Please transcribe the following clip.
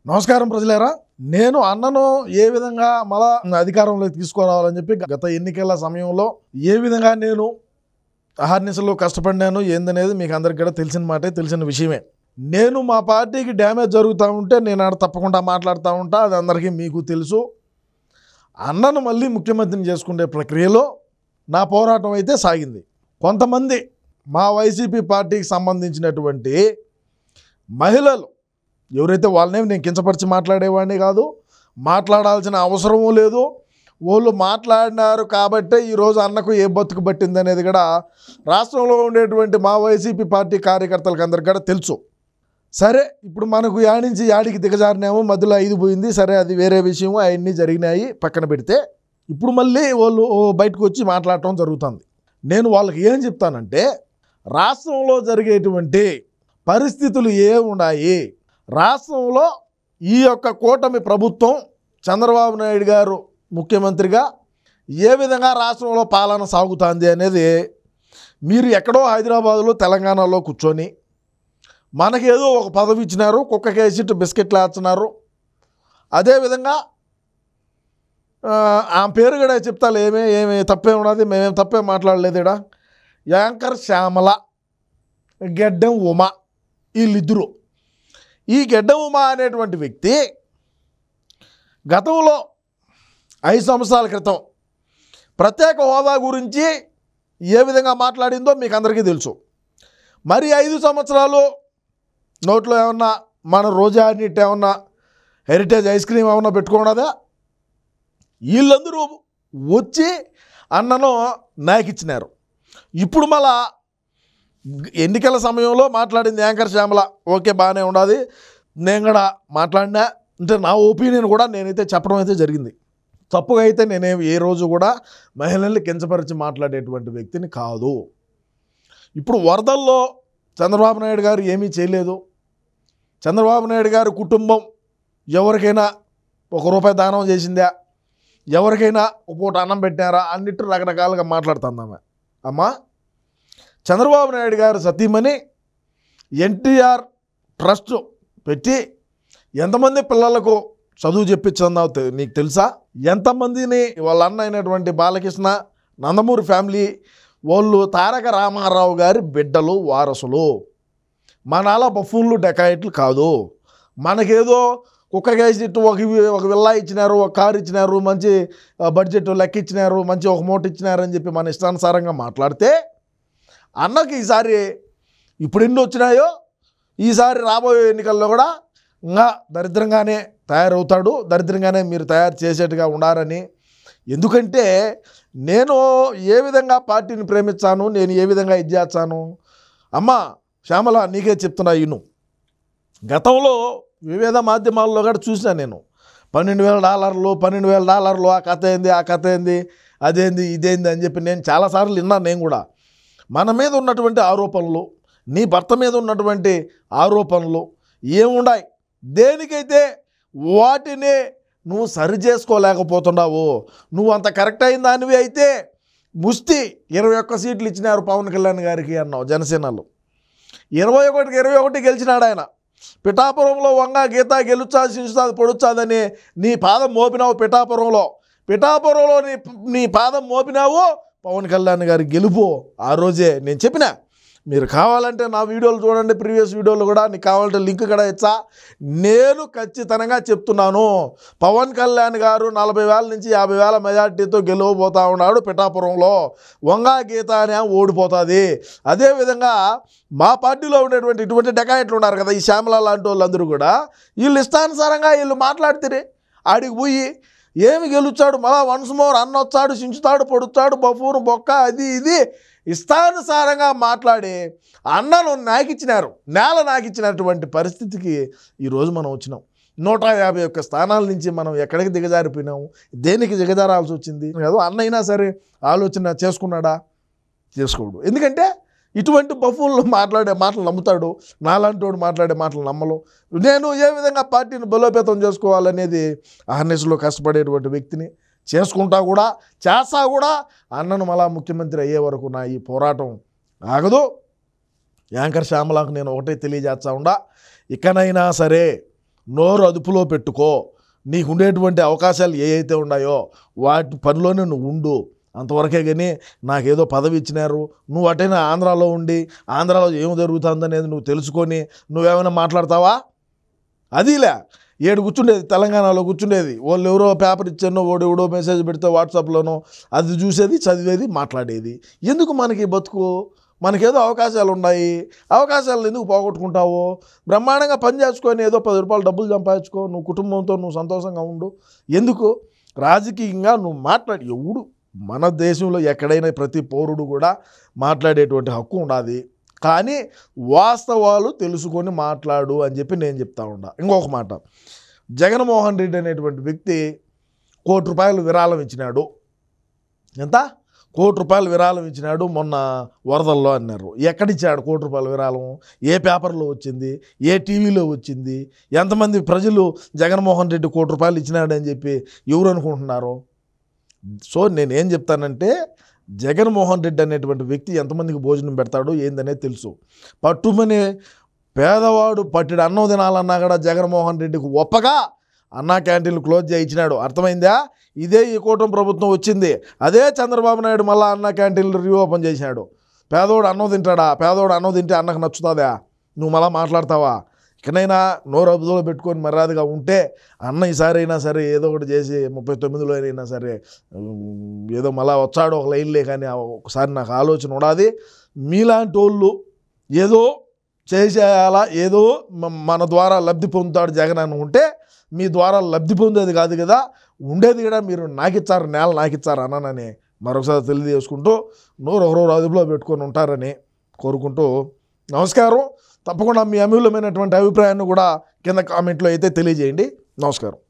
నమస్కారం ప్రజలారా. నేను అన్నను ఏ విధంగా మళ్ళా అధికారంలోకి తీసుకురావాలని చెప్పి గత ఎన్నికల సమయంలో ఏ విధంగా నేను అహర్నిశలు కష్టపడినాను ఏందనేది మీకు అందరికీ కూడా తెలిసిన మాటే, తెలిసిన విషయమే. నేను మా పార్టీకి డ్యామేజ్ జరుగుతూ ఉంటే నేను ఆడ తప్పకుండా మాట్లాడుతూ ఉంటా, అది అందరికీ మీకు తెలుసు. అన్నను మళ్ళీ ముఖ్యమంత్రిని చేసుకునే ప్రక్రియలో నా పోరాటం అయితే సాగింది. కొంతమంది మా వైసీపీ పార్టీకి సంబంధించినటువంటి మహిళలు ఎవరైతే వాళ్ళనే నేను కించపరిచి మాట్లాడేవాడిని కాదు, మాట్లాడాల్సిన అవసరమూ లేదు. వాళ్ళు మాట్లాడినారు కాబట్టే ఈరోజు అన్నకు ఏ బతుకు పట్టింది అనేది కూడా రాష్ట్రంలో ఉండేటువంటి మా వైసీపీ పార్టీ కార్యకర్తలకు అందరికీ కూడా తెలుసు. సరే, ఇప్పుడు మనకు యాడి నుంచి యాడికి దిగజారినాము, మధ్యలో 5 పోయింది. సరే, అది వేరే విషయం, అవన్నీ జరిగినాయి పక్కన పెడితే ఇప్పుడు మళ్ళీ వాళ్ళు బయటకు వచ్చి మాట్లాడటం జరుగుతుంది. నేను వాళ్ళకి ఏం చెప్తానంటే, రాష్ట్రంలో జరిగేటువంటి పరిస్థితులు ఏమున్నాయి, రాష్ట్రంలో ఈ యొక్క కూటమి ప్రభుత్వం చంద్రబాబు నాయుడు గారు ముఖ్యమంత్రిగా ఏ విధంగా రాష్ట్రంలో పాలన సాగుతుంది అనేది మీరు ఎక్కడో హైదరాబాదులో తెలంగాణలో కూర్చొని మనకేదో ఒక పదవి ఇచ్చినారు, కుక్కకేసిట్టు బిస్కెట్లు వేస్తున్నారు. అదేవిధంగా ఆ పేరు కూడా చెప్తాను, ఏమి తప్పే ఉన్నది, మేమేం తప్పే మాట్లాడలేదు. ఇక్కడ యాంకర్ శ్యామల, గెడ్డం ఉమా, వీళ్ళిద్దరూ. ఈ గెడ్డం ఉమా అనేటువంటి వ్యక్తి గతంలో 5 సంవత్సరాల క్రితం ప్రత్యేక హోదా గురించి ఏ విధంగా మాట్లాడిందో మీకు అందరికీ తెలుసు. మరి 5 సంవత్సరాలు నోట్లో ఏమన్నా మన రోజా నీట్ ఏమన్నా హెరిటేజ్ ఐస్ క్రీమ్ ఏమన్నా పెట్టుకున్నదా? వీళ్ళందరూ వచ్చి అన్నను నాకిచ్చినారు. ఇప్పుడు మళ్ళా ఎన్నికల సమయంలో మాట్లాడింది యాంకర్ శ్యామల, ఓకే బాగానే ఉన్నది. నేను కూడా మాట్లాడినా అంటే నా ఒపీనియన్ కూడా నేనైతే చెప్పడం అయితే జరిగింది. తప్పుగా అయితే నేనేమి ఏ రోజు కూడా మహిళల్ని కించపరిచి మాట్లాడేటువంటి వ్యక్తిని కాదు. ఇప్పుడు వరదల్లో చంద్రబాబు నాయుడు గారు ఏమీ చేయలేదు. చంద్రబాబు నాయుడు గారి కుటుంబం ఎవరికైనా ₹1 దానం చేసిందా, ఎవరికైనా ఒక పూట అన్నం పెట్టారా అన్నిటి రకరకాలుగా మాట్లాడుతుందామె. అమ్మా, చంద్రబాబు నాయుడు గారు సతీమణి ఎన్టీఆర్ ట్రస్ట్ పెట్టి ఎంతమంది పిల్లలకు చదువు చెప్పించిందో నీకు తెలుసా? ఎంతమందిని వాళ్ళ అన్న అయినటువంటి బాలకృష్ణ, నందమూరి ఫ్యామిలీ వాళ్ళు తారక రామారావు గారి బిడ్డలు, వారసులు. మనాల బఫూన్లు, డెకాయిట్లు కాదు. మనకేదో కుక్కకేసి ఒక విల్లా ఇచ్చినారు, ఒక కారు ఇచ్చినారు, మంచి బడ్జెట్ లెక్క ఇచ్చినారు, మంచి ఒక మూట ఇచ్చినారని చెప్పి మన ఇష్టానుసారంగా మాట్లాడితే అన్నకి ఈసారి ఇప్పుడు ఎన్ని వచ్చినాయో ఈసారి రాబోయే ఎన్నికల్లో కూడా ఇంకా దరిద్రంగానే తయారవుతాడు, దరిద్రంగానే మీరు తయారు చేసేట్టుగా ఉండారని. ఎందుకంటే నేను ఏ విధంగా పార్టీని ప్రేమించాను, నేను ఏ విధంగా ఇది చేస్తాను. అమ్మ శ్యామల, నీకే చెప్తున్నా ఇను. గతంలో వివిధ మాధ్యమాల్లో కూడా చూసినా నేను $12,000 $12,000 ఆ కథ ఏంది, ఆ కథ ఏంది, అదేంది, ఇదేంది అని చెప్పి నేను చాలాసార్లు విన్నాను. నేను కూడా మన మీద ఉన్నటువంటి ఆరోపణలు, నీ భర్త మీద ఉన్నటువంటి ఆరోపణలు ఏమున్నాయి, దేనికైతే వాటిని నువ్వు సరి చేసుకోలేకపోతున్నావు. నువ్వు అంత కరెక్ట్ అయిన దానివి అయితే ముష్టి 21 సీట్లు ఇచ్చినారు పవన్ కళ్యాణ్ గారికి అన్నావు. జనసేనలో 21కి 21 గెలిచినాడు ఆయన. పిఠాపురంలో వంగ గీత గెలుచాది, సించుతాది, పొడుచాదని నీ పాదం మోపినావు. పిఠాపురంలో నీ పాదం మోపినావు. పవన్ కళ్యాణ్ గారి గెలుపు ఆ రోజే నేను చెప్పిన. మీరు కావాలంటే నా వీడియోలు చూడండి, ప్రీవియస్ వీడియోలు కూడా. నీకు కావాలంటే లింక్ కూడా ఇచ్చా. నేను ఖచ్చితంగా చెప్తున్నాను, పవన్ కళ్యాణ్ గారు 40,000 నుంచి 50,000 మెజార్టీతో గెలవబోతా ఉన్నాడు. పిఠాపురంలో వంగా గీత అనే ఓడిపోతుంది. అదేవిధంగా మా పార్టీలో ఉండేటువంటి ఇటువంటి డెకాయిట్లు ఉన్నారు కదా, ఈ శ్యామల లాంటి వాళ్ళందరూ కూడా వీళ్ళు ఇష్టానుసారంగా వీళ్ళు మాట్లాడితే ఆడికి పోయి ఏమి గెలుచాడు, మళ్ళా వన్స్ మోర్ అన్న వచ్చాడు, సించుతాడు, పొడుచాడు, బఫూరు బొక్క, అది ఇది ఇష్టానుసారంగా మాట్లాడి అన్నను నాకిచ్చినారు, నేల నాకిచ్చినటువంటి పరిస్థితికి ఈరోజు మనం వచ్చినాం. 151 స్థానాల నుంచి మనం ఎక్కడికి దిగజారిపోయినాము, దేనికి దిగజారాల్సి వచ్చింది కదా. అన్నైనా సరే ఆలోచన చేసుకున్నాడా? చేసుకోడు. ఎందుకంటే ఇటువంటి బఫూన్లు మాట్లాడే మాటలు నమ్ముతాడు, నాలాంటి వాడు మాట్లాడే మాటలు నమ్మలు. నేను ఏ విధంగా పార్టీని బలోపేతం చేసుకోవాలనేది అహర్నిశలో కష్టపడేటువంటి వ్యక్తిని, చేసుకుంటా కూడా, చేస్తా కూడా. అన్నను మళ్ళా ముఖ్యమంత్రి అయ్యే వరకు నా ఈ పోరాటం ఆగదు. యాంకర్ శ్యామలకు నేను ఒకటే తెలియజేస్తా ఉండా, ఇకనైనా సరే నోరు అదుపులో పెట్టుకో. నీకు ఉండేటువంటి అవకాశాలు ఏవైతే ఉన్నాయో వాటి పనిలోనే నువ్వు ఉండు. అంతవరకే కానీ నాకేదో పదవి ఇచ్చినారు, నువ్వు అటైనా ఆంధ్రాలో ఉండి ఆంధ్రాలో ఏం జరుగుతుందనేది నువ్వు తెలుసుకొని నువ్వేమైనా మాట్లాడతావా? అదిలే ఏడు కూర్చుండేది, తెలంగాణలో కూర్చుండేది. వాళ్ళు ఎవరో పేపర్ ఇచ్చానో వాడు ఎవడో మెసేజ్ పెడితే వాట్సాప్లోనో అది చూసేది, చదివేది, మాట్లాడేది. ఎందుకు మనకి బతుకు? మనకేదో అవకాశాలు ఉన్నాయి, అవకాశాలు ఎందుకు పోగొట్టుకుంటావు? బ్రహ్మాండంగా పని చేసుకొని ఏదో 10 రూపాయలు డబ్బులు సంపాదించుకో, నువ్వు కుటుంబంతో నువ్వు సంతోషంగా ఉండు. ఎందుకు రాజకీయంగా నువ్వు మాట్లాడి? ఎవడు మన దేశంలో ఎక్కడైనా ప్రతి పౌరుడు కూడా మాట్లాడేటువంటి హక్కు ఉండాలి, కానీ వాస్తవాలు తెలుసుకొని మాట్లాడు అని చెప్పి నేను చెప్తా ఉన్నా. ఇంకొక మాట, జగన్మోహన్ రెడ్డి అనేటువంటి వ్యక్తి ₹1 విరాళం ఇచ్చినాడు. ఎంత? ₹1 విరాళం ఇచ్చినాడు మొన్న వరదల్లో అన్నారు. ఎక్కడిచ్చాడు ₹1 విరాళం? ఏ పేపర్లో వచ్చింది? ఏ టీవీలో వచ్చింది? ఎంతమంది ప్రజలు జగన్మోహన్ రెడ్డి ₹1 ఇచ్చినాడని చెప్పి ఎవరు అనుకుంటున్నారు? సో నేనేం చెప్తానంటే, జగన్మోహన్ రెడ్డి అనేటువంటి వ్యక్తి ఎంతమందికి భోజనం పెడతాడో ఏందనేది తెలుసు. పట్టుమని పేదవాడు పట్టిడు అన్నం తినాలన్నా కూడా జగన్మోహన్ రెడ్డికి ఒప్పగా అన్నా క్యాంటీన్లు క్లోజ్ చేయించినాడు. అర్థమైందా? ఇదే ఈ కూటమి ప్రభుత్వం వచ్చింది, అదే చంద్రబాబు నాయుడు మళ్ళీ అన్నా క్యాంటీన్లు రీఓపెన్ చేసినాడు. పేదోడు అన్నం తింటాడా? పేదోడు అన్నం తింటే అన్నకు నచ్చుతుందా? నువ్వు మళ్ళీ మాట్లాడతావా? ఇకనైనా నోరు అదుపులో పెట్టుకొని మర్యాదగా ఉంటే అన్న ఈసారి అయినా సరే ఏదో ఒకటి చేసి 39లో అయినా సరే ఏదో మళ్ళీ వచ్చాడు ఒక లైన్లే, కానీ ఒకసారి నాకు ఆలోచన ఉండాలి. మీలాంటి వాళ్ళు ఏదో చేసేయాలా, ఏదో మన ద్వారా లబ్ధి పొందుతాడు జగన్ అని ఉంటే మీ ద్వారా లబ్ధి పొందేది కాదు కదా, ఉండేది కూడా మీరు నాకిచ్చారు, నేల నాకిచ్చారు అన్నానని మరొకసారి తెలియజేసుకుంటూ నోరు ఒకరోజు అదుపులో పెట్టుకొని ఉంటారని కోరుకుంటూ నమస్కారం. తప్పకుండా మీ అమూల్యమైనటువంటి అభిప్రాయాన్ని కూడా కింద కామెంట్లో అయితే తెలియజేయండి. నమస్కారం.